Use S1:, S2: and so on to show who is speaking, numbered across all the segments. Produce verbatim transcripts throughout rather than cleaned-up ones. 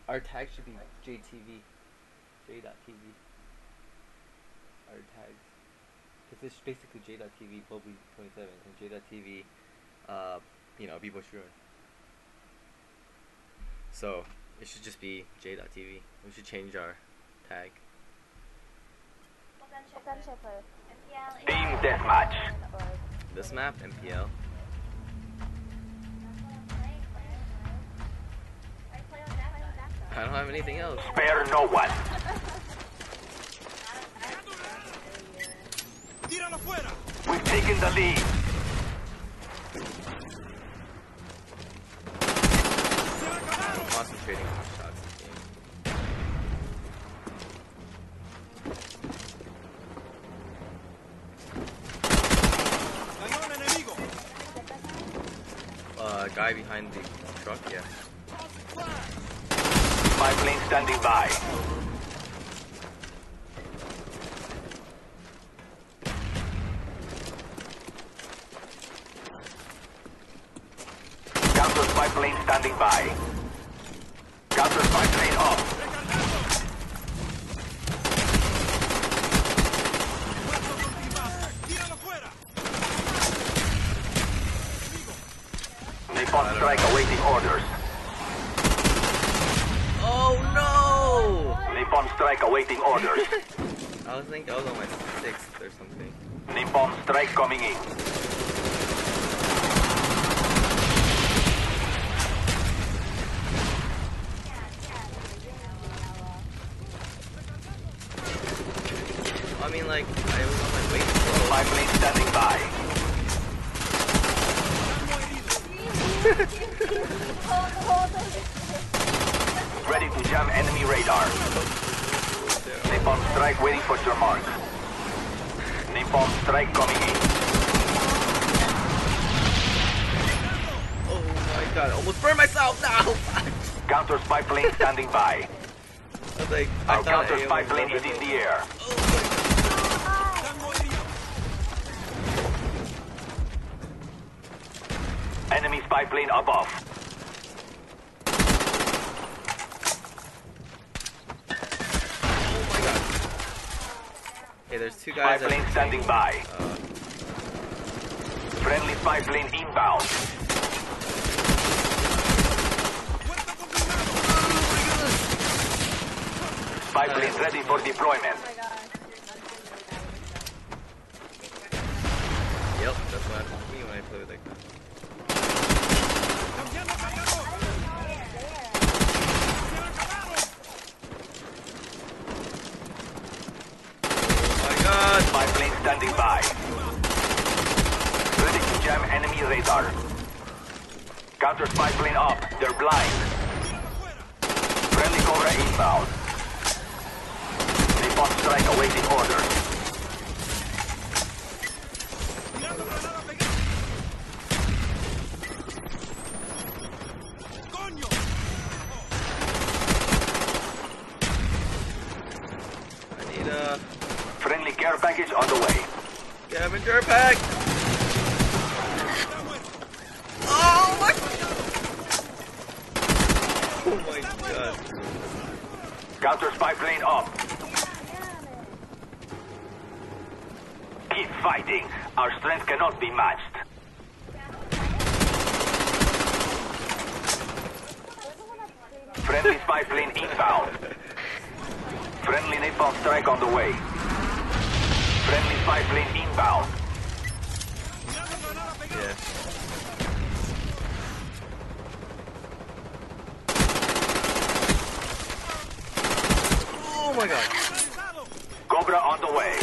S1: Our tag should be J T V. J.T V. Our tags. Because it's basically J.T V, Bobby twenty-seven, and J.T V, uh, you know, B-Boy Shruin. So, it should just be J.T V. We should change our tag.
S2: Team deathmatch.
S1: This map, M P L. I don't have anything else.
S2: Spare no one. We've taken the lead.
S1: I'm concentrating on shots this game. Uh, guy behind the truck, yeah.
S2: Spy plane standing by. Counter spy plane standing by. Counter spy plane off. Napalm strike awaiting orders.
S1: Oh no!
S2: Napalm strike awaiting orders.
S1: I was thinking I was on my sixth or something.
S2: Napalm strike coming in.
S1: I mean, like, I was on my way to go.
S2: Spy plane standing by. Ready to jam enemy radar. Napalm strike waiting for your mark. Napalm strike coming in.
S1: Oh my god, I almost burned myself now!
S2: Counter spy plane standing by.
S1: I was like, I
S2: Our
S1: thought
S2: counter
S1: A O
S2: spy
S1: was
S2: plane
S1: over
S2: is in
S1: me.
S2: the air.
S1: Oh my god.
S2: Enemy spy plane above.
S1: Oh my god. Hey, there's two
S2: Spy
S1: guys.
S2: plane
S1: at-
S2: standing by.
S1: Uh,
S2: Friendly spy plane inbound. Spy plane ready for deployment.
S1: yep, that's what happens to me when I play with like that. Oh my god!
S2: Spy plane standing by. Ready to jam enemy radar. Counter spy plane up. They're blind. Friendly Cobra inbound. Napalm strike awaiting orders.
S1: I need a
S2: Friendly care package on the way.
S1: scavenger pack! Oh my Oh my god.
S2: Counter spy plane up. Keep fighting. Our strength cannot be matched. Friendly spy plane inbound. Friendly napalm strike on the way. Friendly spy plane inbound.
S1: Yeah. Oh my god.
S2: Cobra on the way.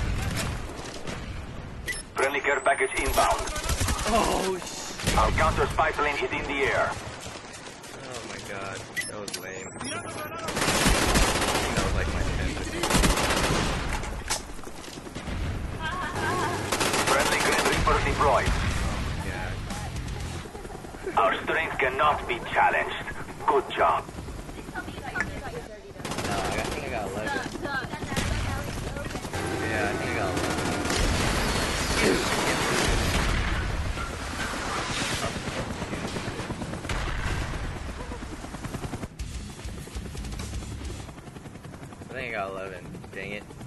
S2: Friendly care package inbound.
S1: Oh sh.
S2: Our counter spy plane is in the air.
S1: Oh my god. That was lame. I think that was like my tenth.
S2: Friendly Green Reaper deployed.
S1: Yeah.
S2: Our strength cannot be challenged. Good job.
S1: No, I think I got eleven. Yeah, I think I got eleven. think I got eleven. Dang it.